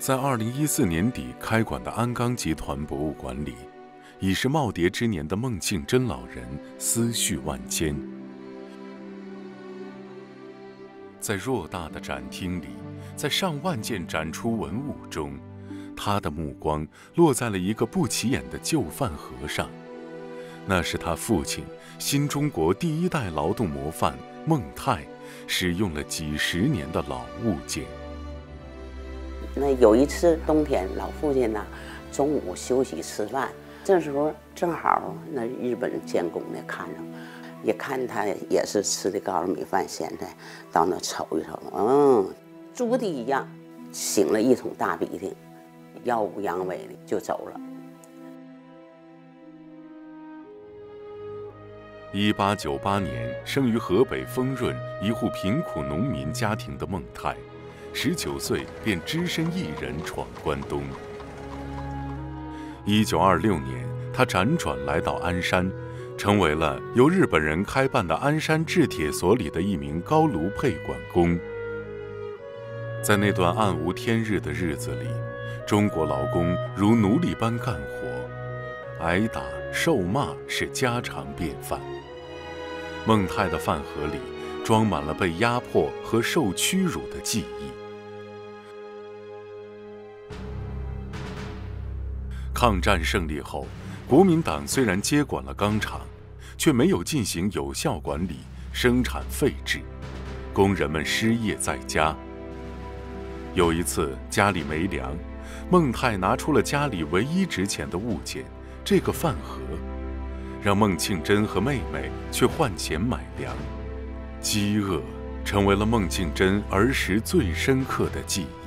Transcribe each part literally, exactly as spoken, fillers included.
在二零一四年底开馆的鞍钢集团博物馆里，已是耄耋之年的孟庆珍老人思绪万千。在偌大的展厅里，在上万件展出文物中，他的目光落在了一个不起眼的旧饭盒上。那是他父亲新中国第一代劳动模范孟泰使用了几十年的老物件。 那有一次冬天，老父亲呢中午休息吃饭，这时候正好那日本监工呢看着，也看他也是吃的高粱米饭咸菜，到那瞅一瞅，嗯，猪的一样，擤了一桶大鼻涕，耀武扬威的就走了。 一八九八年生于河北丰润一户贫苦农民家庭的孟泰，十九岁便只身一人闯关东。一九二六年，他辗转来到鞍山，成为了由日本人开办的鞍山制铁所里的一名高炉配管工。在那段暗无天日的日子里，中国劳工如奴隶般干活，挨打受骂是家常便饭。孟泰的饭盒里装满了被压迫和受屈辱的记忆。抗战胜利后，国民党虽然接管了钢厂，却没有进行有效管理，生产废置，工人们失业在家。有一次家里没粮，孟泰拿出了家里唯一值钱的物件，这个饭盒，让孟庆珍和妹妹去换钱买粮。饥饿成为了孟庆珍儿时最深刻的记忆。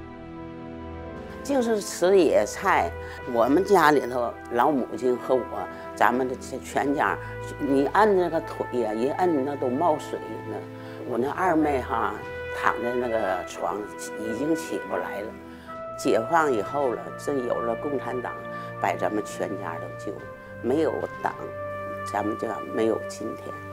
就是吃野菜，我们家里头老母亲和我，咱们的全家，你按那个腿呀、啊，一按那都冒水呢。我那二妹哈，躺在那个床已经起不来了。解放以后了，这有了共产党，把咱们全家都救，没有党，咱们就没有今天。